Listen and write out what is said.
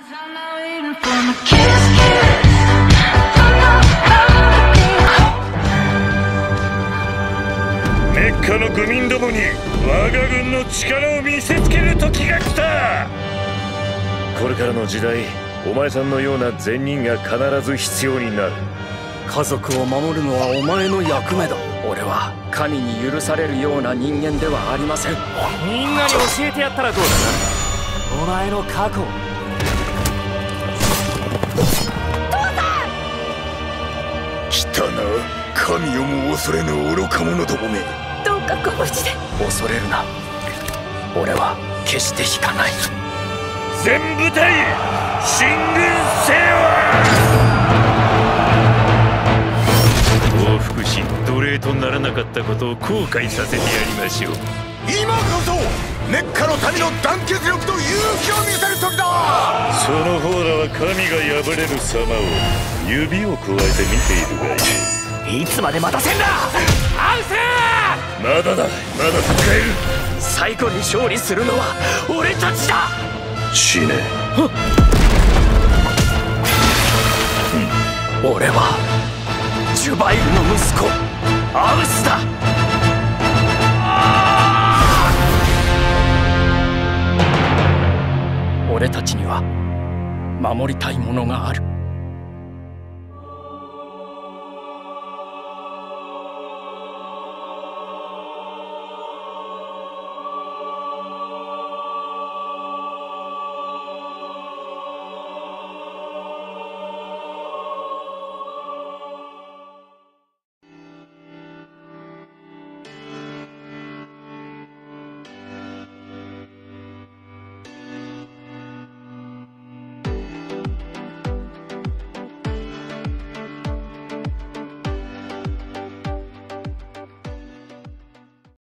メッカの愚民どもに我が軍の力を見せつける時が来た。これからの時代、お前さんのような善人が必ず必要になる。 家族を守るのはお前の役目だ。俺は神に許されるような人間ではありません。 みんなに教えてやったらどうだな、お前の過去。 来たな、神をも恐れぬ愚か者どもめ。 どうかご無事で。 恐れるな、俺は決して引かない。 全部隊進軍せよ。報復し奴隷とならなかったことを後悔させてやりましょう。 今こそメッカの民の団結力と勇気を見せる時だ。 その方らは神が敗れる様を指をくわえて見ているがいい。 いつまで待たせんだアウス。 まだだ、まだ戦える。 最後に勝利するのは俺たちだ。 死ね。 俺はジュバイルの息子アウスだ。俺たちには守りたいものがある。